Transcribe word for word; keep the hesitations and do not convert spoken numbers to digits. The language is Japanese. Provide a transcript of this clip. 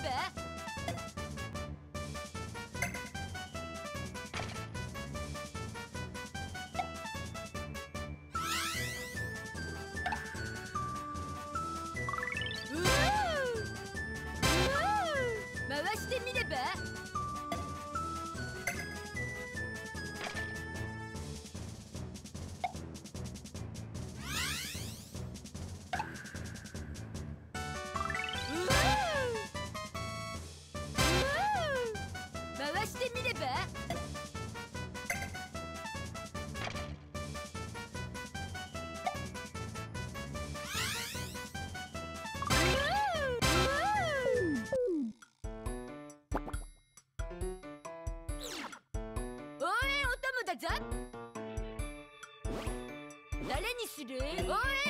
回してみれば。回してみれば。応援お供だぞ。誰にする？応援